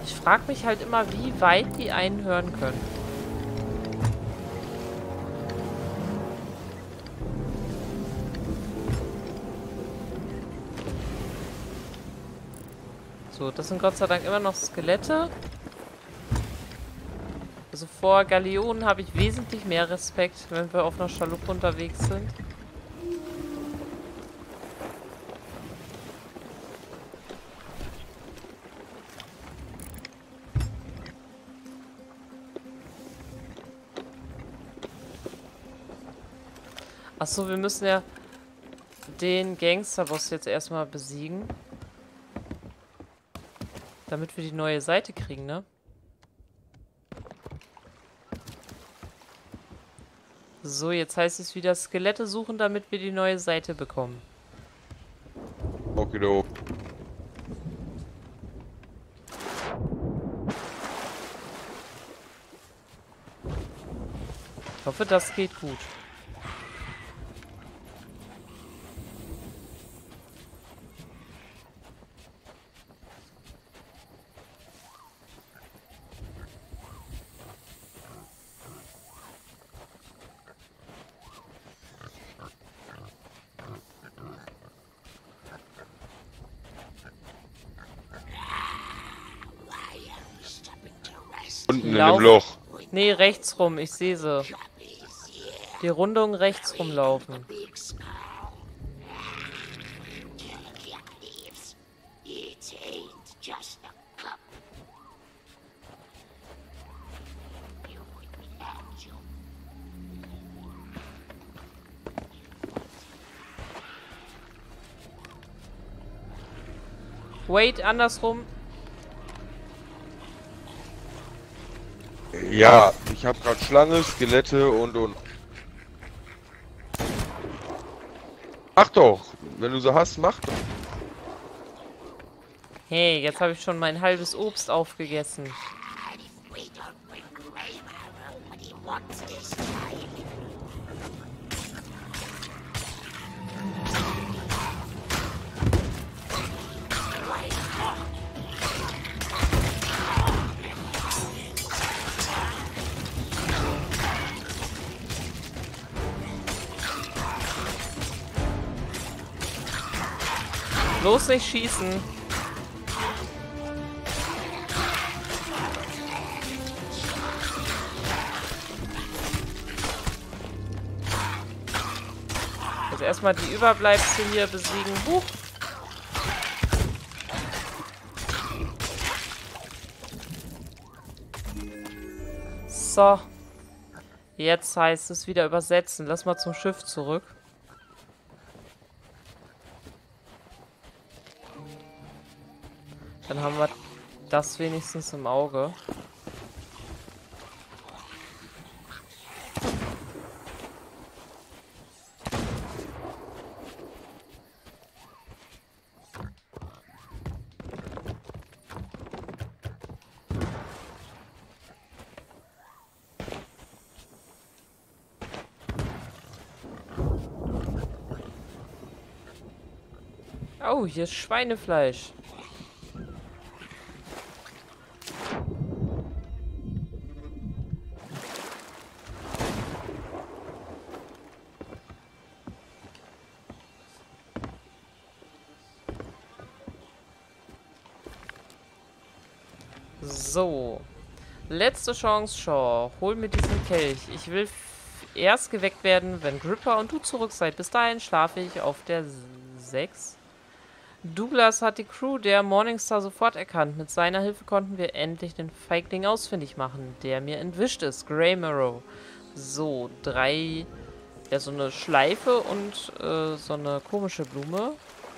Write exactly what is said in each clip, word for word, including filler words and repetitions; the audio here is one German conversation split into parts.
Ich frage mich halt immer, wie weit die einen hören können. So, das sind Gott sei Dank immer noch Skelette. Also vor Galeonen habe ich wesentlich mehr Respekt, wenn wir auf einer Schaluppe unterwegs sind. Achso, wir müssen ja den Gangsterboss jetzt erstmal besiegen. Damit wir die neue Seite kriegen, ne? So, jetzt heißt es wieder Skelette suchen, damit wir die neue Seite bekommen. Okay, Ich hoffe, das geht gut. unten in Lauf. dem Loch. Nee, rechts rum, ich sehe sie. Die Rundung rechts rumlaufen. Wait, andersrum. Ja, ich habe gerade Schlange, Skelette und und. Mach doch, wenn du so hast, mach doch. Hey, jetzt habe ich schon mein halbes Obst aufgegessen. Bloß nicht schießen. Also erstmal die Überbleibsel hier besiegen. Huch. So. Jetzt heißt es wieder übersetzen. Lass mal zum Schiff zurück. Dann haben wir das wenigstens im Auge. Oh, hier ist Schweinefleisch. So. Letzte Chance, Shaw. Hol mir diesen Kelch. Ich will erst geweckt werden, wenn Gripper und du zurück seid. Bis dahin schlafe ich auf der sechs. Douglas hat die Crew der Morningstar sofort erkannt. Mit seiner Hilfe konnten wir endlich den Feigling ausfindig machen, der mir entwischt ist. Greymarrow. So, drei... Ja, so eine Schleife und äh, so eine komische Blume.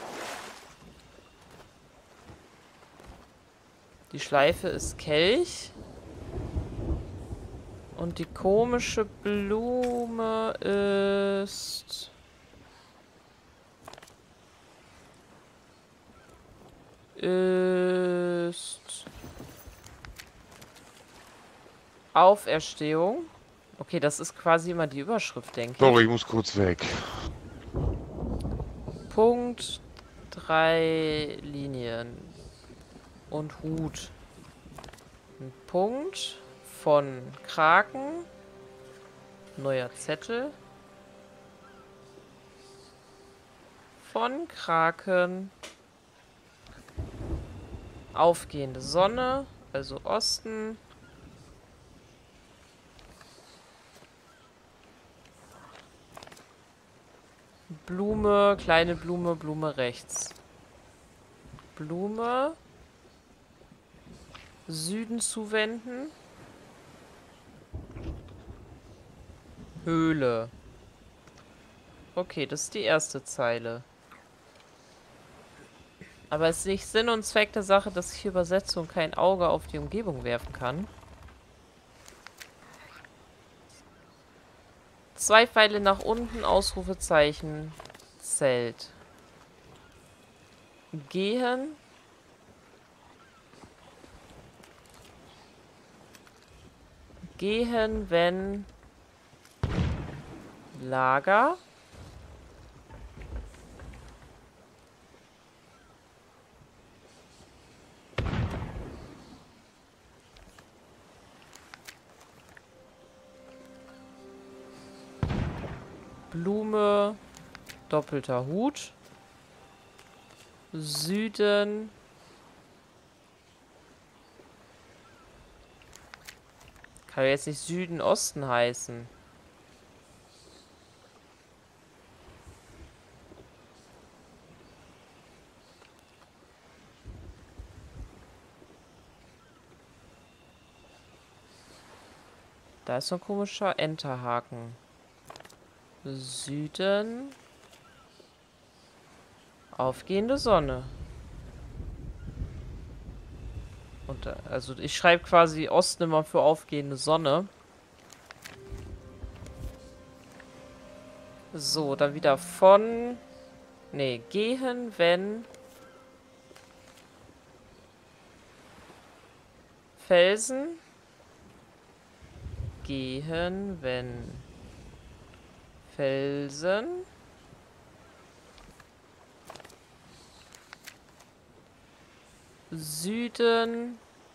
Die Schleife ist Kelch. Und die komische Blume ist... Ist... Auferstehung. Okay, das ist quasi immer die Überschrift, denke ich. Sorry, ich muss kurz weg. Punkt, drei Linien. Und Hut. Ein Punkt von Kraken. Neuer Zettel. Von Kraken. Aufgehende Sonne, also Osten. Blume, kleine Blume, Blume rechts. Blume. Süden zuwenden. Höhle. Okay, das ist die erste Zeile. Aber es ist nicht Sinn und Zweck der Sache, dass ich übersetze und kein Auge auf die Umgebung werfen kann. Zwei Pfeile nach unten, Ausrufezeichen, Zelt. Gehen. Gehen, wenn Lager. Blume, doppelter Hut. Süden. Kann jetzt nicht Süden, Osten heißen. Da ist so ein komischer Enterhaken. Süden. Aufgehende Sonne. Und also ich schreibe quasi Osten immer für aufgehende Sonne. So, dann wieder von. Nee, gehen, wenn. Felsen. Gehen, wenn. Felsen. Süden.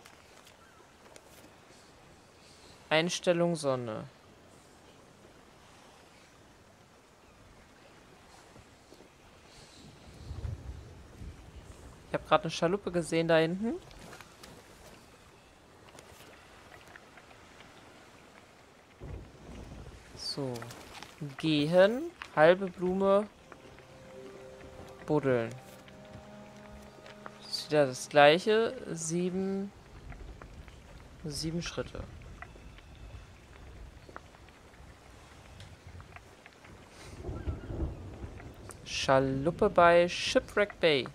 Einstellung Sonne. Ich habe gerade eine Schaluppe gesehen da hinten. So. Gehen. Halbe Blume. Buddeln. Das ist wieder das gleiche. Sieben. Sieben Schritte. Schaluppe bei Shipwreck Bay.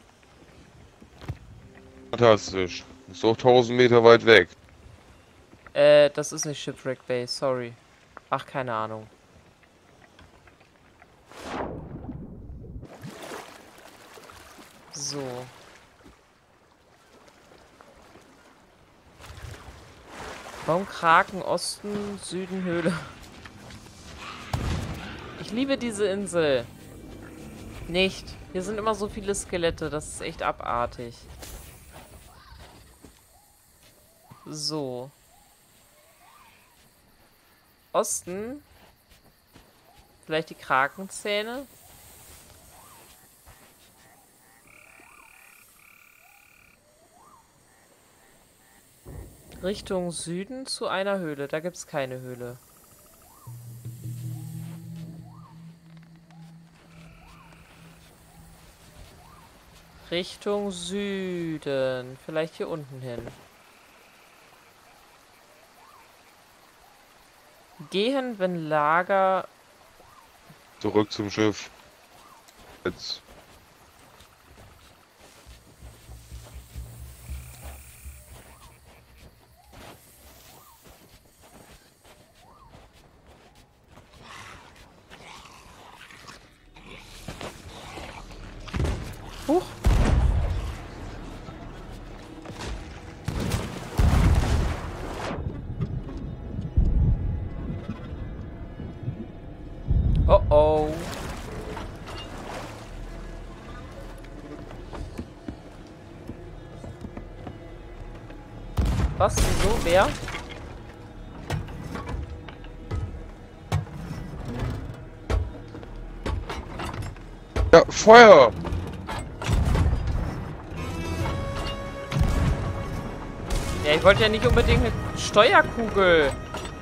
Fantastisch. Ist doch tausend Meter weit weg. Äh, das ist nicht Shipwreck Bay, sorry. Ach, keine Ahnung. So. Warum Kraken, Osten, Süden, Höhle? Ich liebe diese Insel. Nicht. Hier sind immer so viele Skelette, das ist echt abartig. So. Osten. Vielleicht die Krakenzähne. Richtung Süden zu einer Höhle. Da gibt es keine Höhle. Richtung Süden. Vielleicht hier unten hin. Gehen, wenn Lager... Zurück zum Schiff. Jetzt. Huch. Oh oh. Was? Wieso? Wer? Ja, Feuer! Ja, ich wollte ja nicht unbedingt eine Steuerkugel.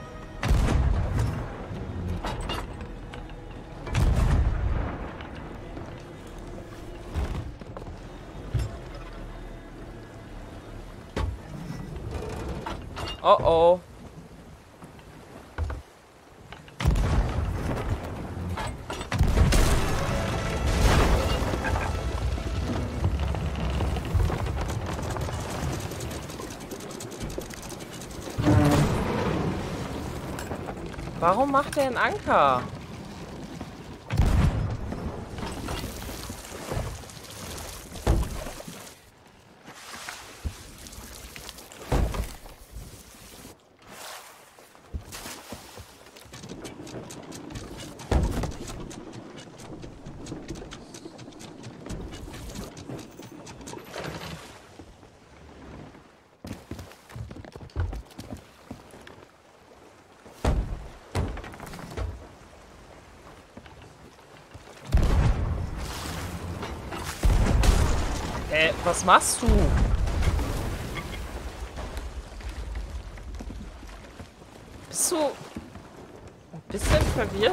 Oh oh. Warum macht er einen Anker? Äh, was machst du? Bist du ein bisschen verwirrt?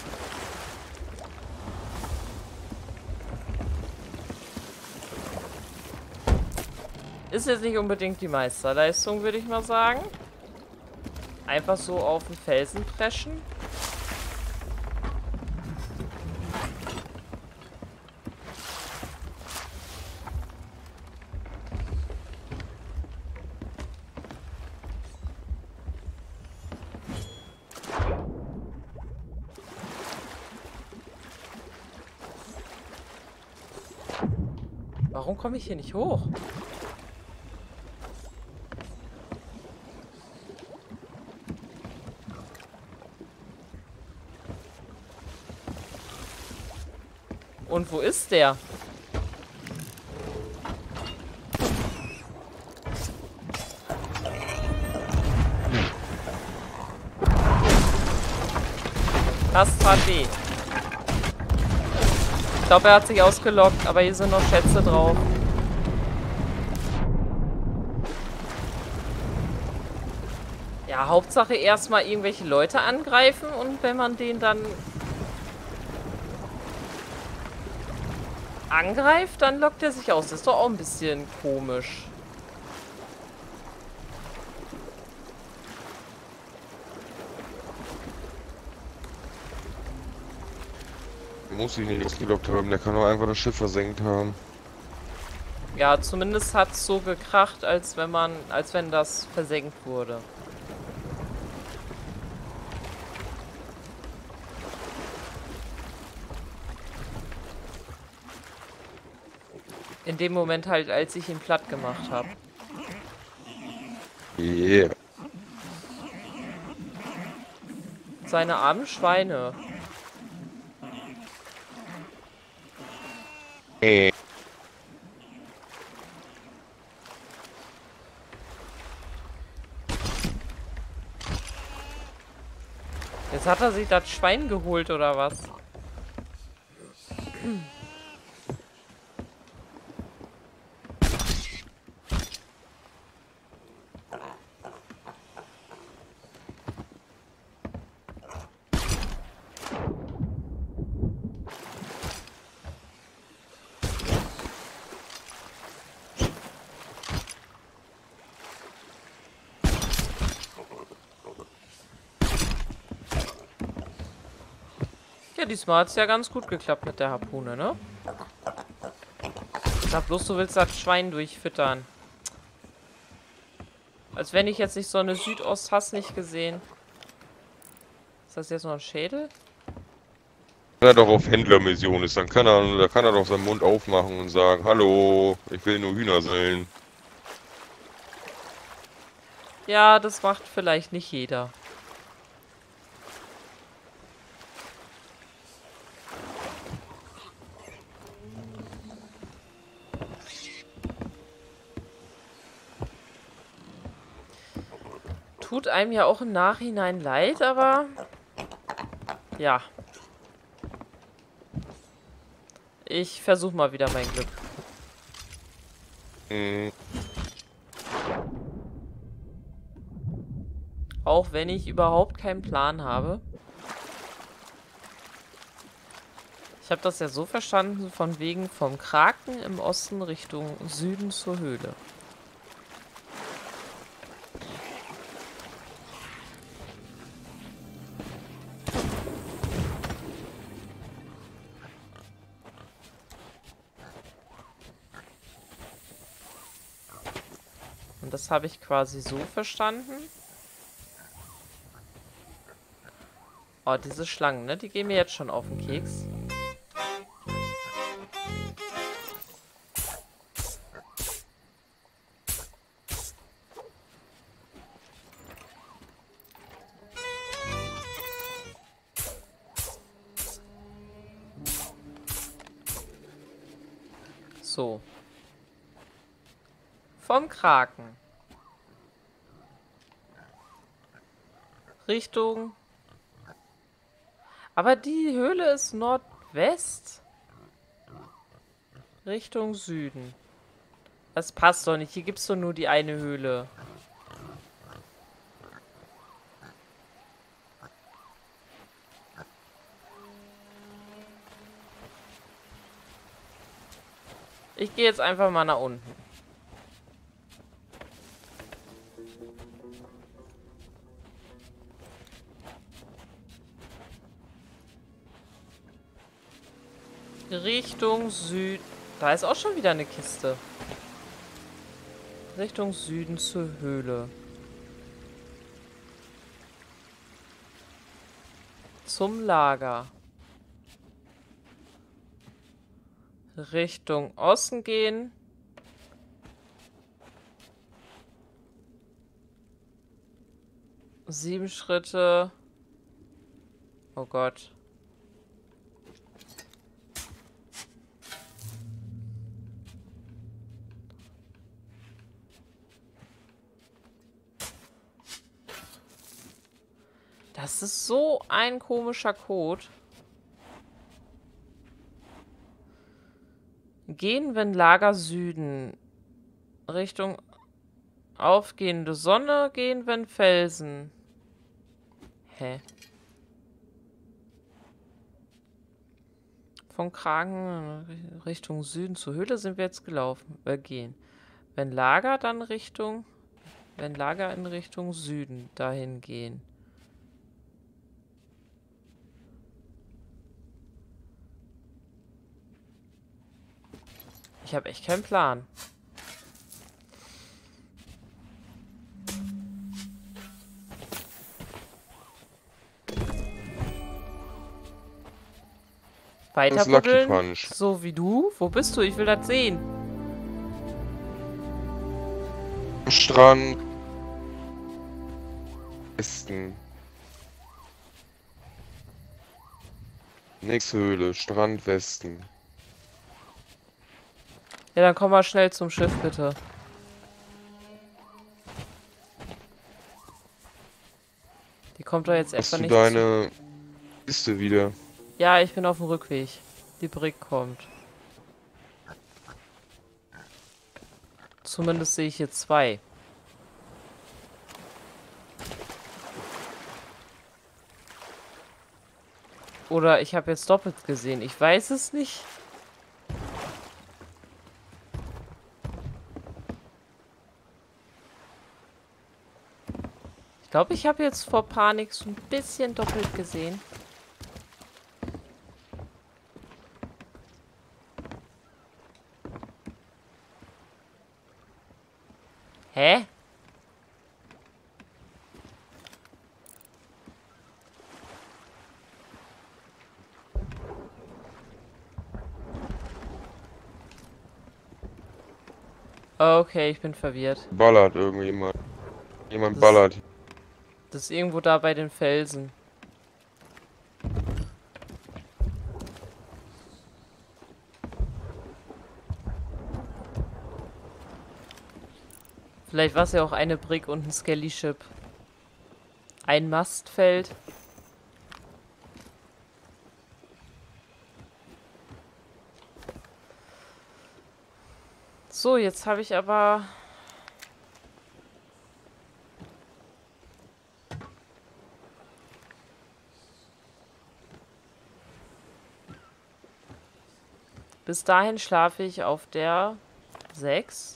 Ist jetzt nicht unbedingt die Meisterleistung, würde ich mal sagen. Einfach so auf den Felsen preschen. Warum komme ich hier nicht hoch? Und wo ist der? Das tat weh. Ich glaube, er hat sich ausgelockt, aber hier sind noch Schätze drauf. Ja, Hauptsache erstmal irgendwelche Leute angreifen und wenn man den dann angreift, dann lockt er sich aus. Das ist doch auch ein bisschen komisch. Muss ich nicht ausgelockt haben, der kann doch einfach das Schiff versenkt haben. Ja, zumindest hat es so gekracht, als wenn man, als wenn das versenkt wurde. In dem Moment halt, als ich ihn platt gemacht habe. Yeah. Seine armen Schweine. Äh. Jetzt hat er sich das Schwein geholt, oder was? Ja, diesmal hat es ja ganz gut geklappt mit der Harpune, ne? Sag bloß, du willst das Schwein durchfüttern. Als wenn ich jetzt nicht so eine Südost hast nicht gesehen. Ist das jetzt noch ein Schädel? Wenn er doch auf Händlermission ist, dann kann er, da kann er doch seinen Mund aufmachen und sagen, hallo, ich will nur Hühner sellen. Ja, das macht vielleicht nicht jeder. Tut einem ja auch im Nachhinein leid, aber ja. Ich versuche mal wieder mein Glück. Mhm. Auch wenn ich überhaupt keinen Plan habe. Ich habe das ja so verstanden, von wegen vom Kraken im Osten Richtung Süden zur Höhle. Und das habe ich quasi so verstanden. Oh, diese Schlangen, ne? Die gehen mir jetzt schon auf den Keks. So. Vom Kraken. Richtung... Aber die Höhle ist Nordwest. Richtung Süden. Das passt doch nicht. Hier gibt es doch nur die eine Höhle. Ich gehe jetzt einfach mal nach unten. Richtung Süden. Da ist auch schon wieder eine Kiste. Richtung Süden zur Höhle. Zum Lager. Richtung Osten gehen. Sieben Schritte. Oh Gott. Das ist so ein komischer Code. Gehen, wenn Lager Süden. Richtung aufgehende Sonne gehen, wenn Felsen. Hä? Vom Kragen Richtung Süden zur Höhle sind wir jetzt gelaufen. Wir gehen. Wenn Lager, dann Richtung... Wenn Lager in Richtung Süden dahin gehen. Ich habe echt keinen Plan. Weiter buddeln, so wie du. Wo bist du? Ich will das sehen. Strand. Westen. Nächste Höhle. Strand Westen. Ja, dann komm mal schnell zum Schiff, bitte. Die kommt doch jetzt etwa nicht nicht deine Liste wieder. Ja, ich bin auf dem Rückweg. Die Brick kommt. Zumindest sehe ich hier zwei. Oder ich habe jetzt doppelt gesehen. Ich weiß es nicht. Ich glaube, ich habe jetzt vor Panik so ein bisschen doppelt gesehen. Hä? Okay, ich bin verwirrt. Ballert irgendjemand. Jemand Das- ballert. Das ist irgendwo da bei den Felsen. Vielleicht war es ja auch eine Brick und ein Skelly-Ship. ein Mast fällt. So, jetzt habe ich aber... Bis dahin schlafe ich auf der sechs.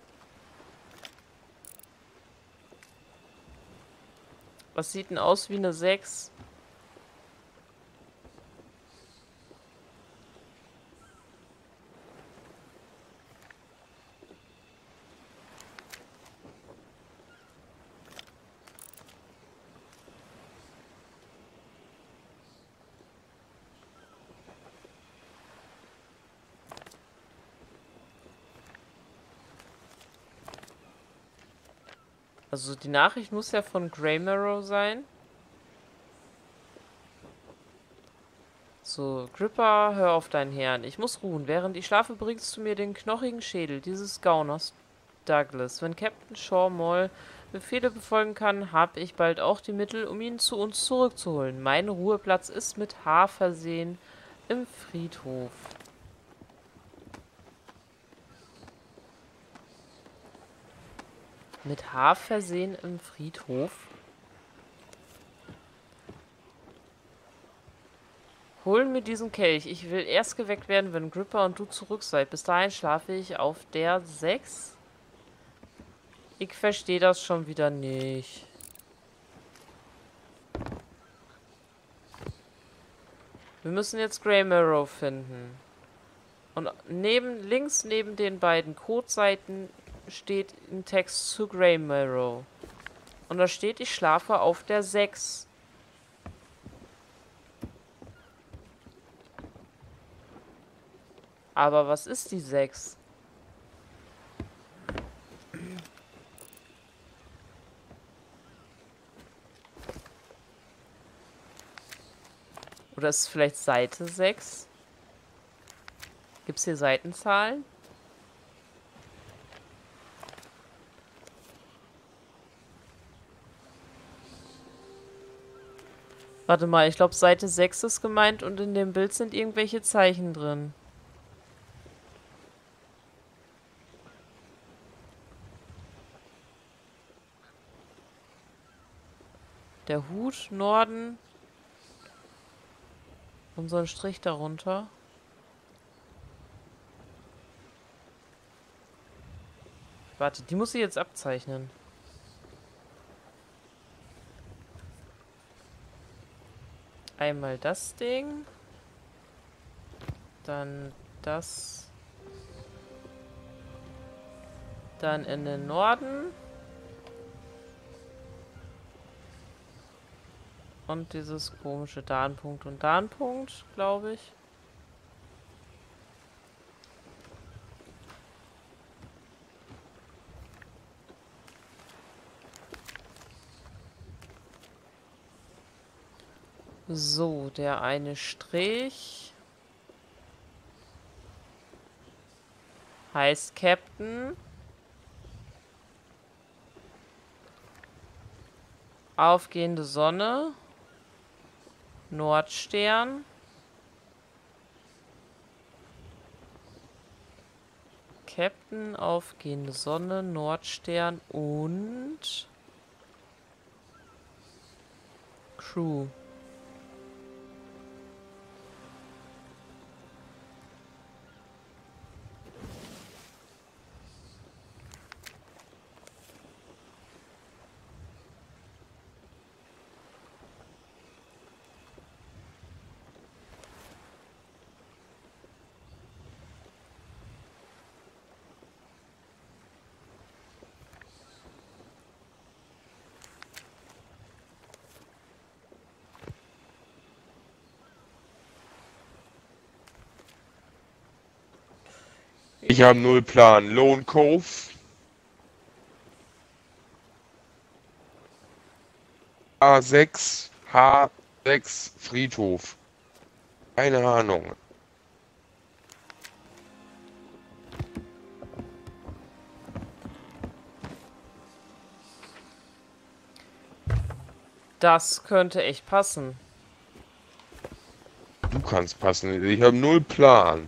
Was sieht denn aus wie eine sechs? Also die Nachricht muss ja von Greymarrow sein. So, Gripper, hör auf deinen Herrn. Ich muss ruhen. Während ich schlafe, bringst du mir den knochigen Schädel dieses Gauners Douglas. Wenn Captain Shaw Moll Befehle befolgen kann, habe ich bald auch die Mittel, um ihn zu uns zurückzuholen. Mein Ruheplatz ist mit Haar versehen im Friedhof. Mit Haar versehen im Friedhof? Hol mir diesen Kelch. Ich will erst geweckt werden, wenn Gripper und du zurück seid. Bis dahin schlafe ich auf der sechs. Ich verstehe das schon wieder nicht. Wir müssen jetzt Greymarrow finden. Und neben, links neben den beiden Codeseiten steht ein Text zu Greymarrow. Und da steht, ich schlafe auf der sechs. Aber was ist die sechs? Oder ist es vielleicht Seite sechs? Gibt es hier Seitenzahlen? Warte mal, ich glaube Seite sechs ist gemeint und in dem Bild sind irgendwelche Zeichen drin. Der Hut, Norden. Und so ein Strich darunter. Warte, die muss ich jetzt abzeichnen. Einmal das Ding. Dann das. Dann in den Norden. Und dieses komische da ein Punkt und da ein Punkt, glaube ich. So, der eine Strich heißt Captain. Aufgehende Sonne. Nordstern. Captain, aufgehende Sonne, Nordstern und Crew. Ich habe null Plan. Lone Cove. A sechs, H sechs, Friedhof. Keine Ahnung. Das könnte echt passen. Du kannst passen. Ich habe null Plan.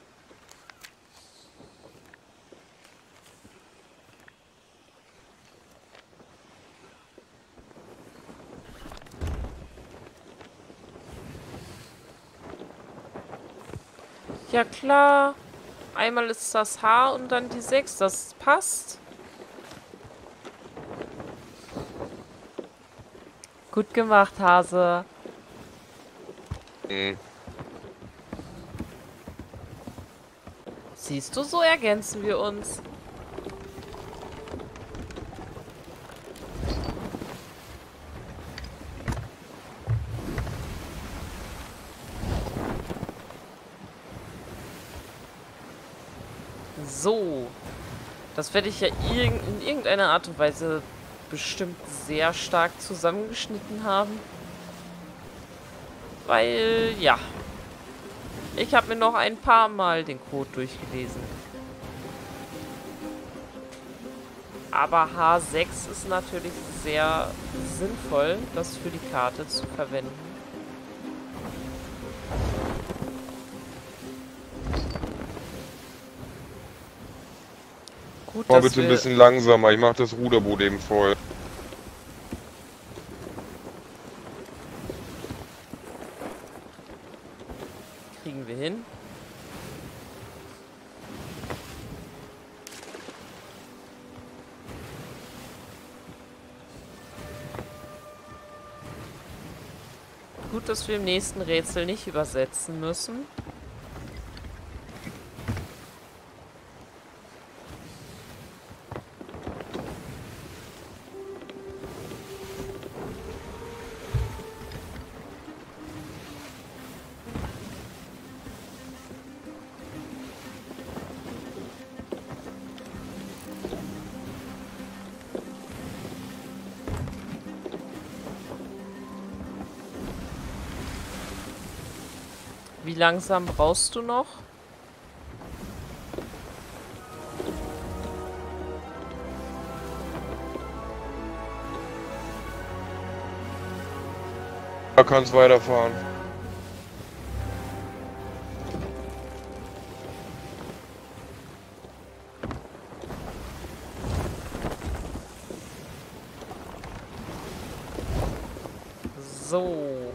Ja klar. Einmal ist das H und dann die sechs. Das passt. Gut gemacht, Hase. Hm. Siehst du, so ergänzen wir uns. So. Das werde ich ja irg in irgendeiner Art und Weise bestimmt sehr stark zusammengeschnitten haben. Weil, ja. Ich habe mir noch ein paar Mal den Code durchgelesen. Aber H sechs ist natürlich sehr sinnvoll, das für die Karte zu verwenden. Gut, Mach dass bitte ein wir bisschen langsamer. Ich mach das Ruderboot eben voll. kriegen wir hin. Gut, dass wir im nächsten Rätsel nicht übersetzen müssen. Wie langsam brauchst du noch? Da kannst weiterfahren. So.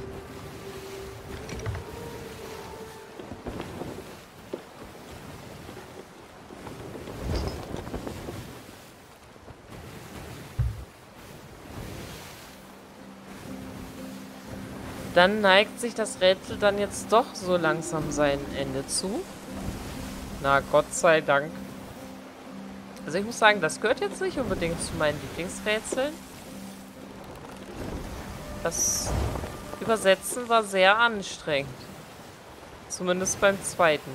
Dann neigt sich das Rätsel dann jetzt doch so langsam sein Ende zu. Na, Gott sei Dank. Also ich muss sagen, das gehört jetzt nicht unbedingt zu meinen Lieblingsrätseln. Das Übersetzen war sehr anstrengend. Zumindest beim zweiten.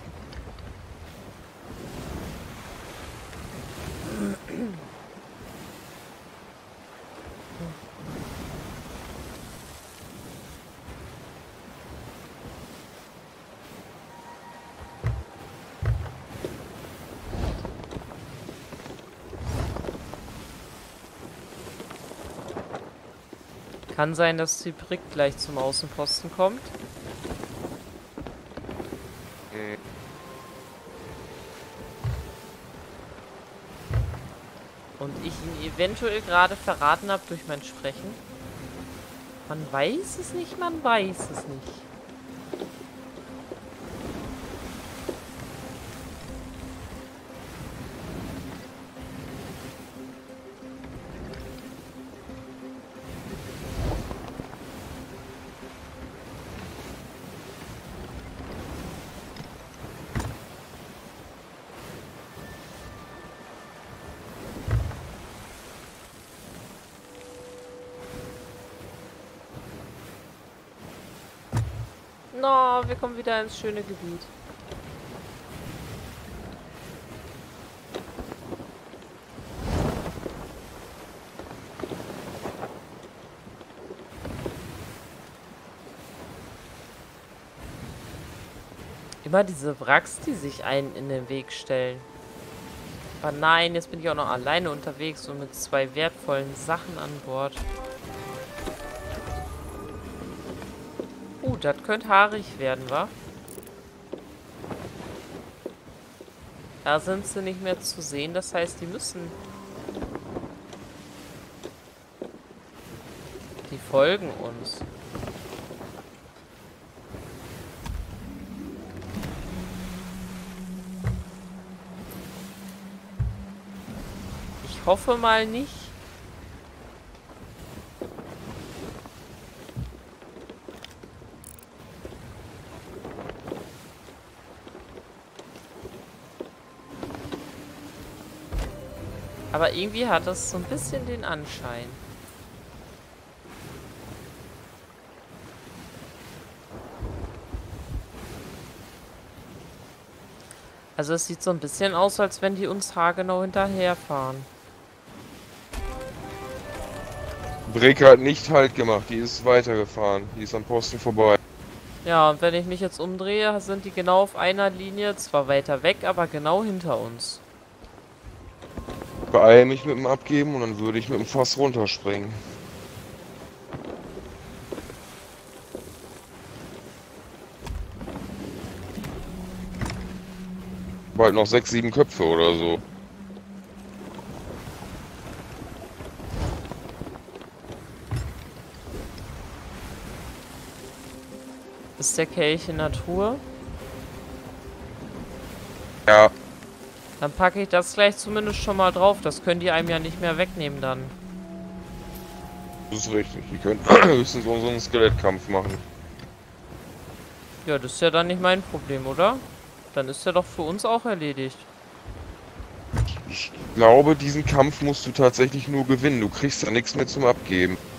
Kann sein, dass die Brick gleich zum Außenposten kommt. Hm. Und ich ihn eventuell gerade verraten habe durch mein Sprechen. Man weiß es nicht, man weiß es nicht. No, wir kommen wieder ins schöne Gebiet. Immer diese Wracks, die sich einen in den Weg stellen. Aber nein, jetzt bin ich auch noch alleine unterwegs und mit zwei wertvollen Sachen an Bord. das könnte haarig werden, wa? Da sind sie nicht mehr zu sehen, das heißt, die müssen... Die folgen uns. Ich hoffe mal nicht. Aber irgendwie hat das so ein bisschen den Anschein. Also es sieht so ein bisschen aus, als wenn die uns haargenau hinterherfahren. Breke hat nicht Halt gemacht, die ist weitergefahren. Die ist am Posten vorbei. Ja, und wenn ich mich jetzt umdrehe, sind die genau auf einer Linie, zwar weiter weg, aber genau hinter uns. Beeile mich mit dem Abgeben und dann würde ich mit dem Fass runterspringen. Bald noch sechs, sieben Köpfe oder so. Ist der Kelch in Natur? Ja. Dann packe ich das gleich zumindest schon mal drauf. Das können die einem ja nicht mehr wegnehmen dann. Das ist richtig. Die können höchstens unseren Skelettkampf machen. Ja, das ist ja dann nicht mein Problem, oder? Dann ist der doch für uns auch erledigt. Ich glaube, diesen Kampf musst du tatsächlich nur gewinnen. Du kriegst da nichts mehr zum Abgeben.